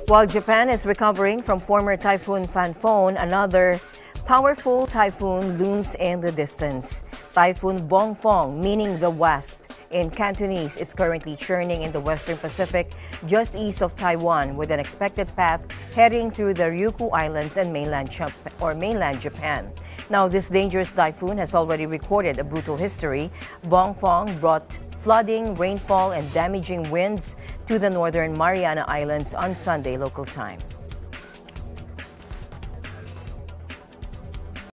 While Japan is recovering from former Typhoon Vonfong, another powerful typhoon looms in the distance. Typhoon Vonfong, meaning the wasp in Cantonese, is currently churning in the Western Pacific just east of Taiwan with an expected path heading through the Ryukyu Islands and mainland Japan. Now, this dangerous typhoon has already recorded a brutal history. Vonfong brought flooding, rainfall, and damaging winds to the northern Mariana Islands on Sunday local time.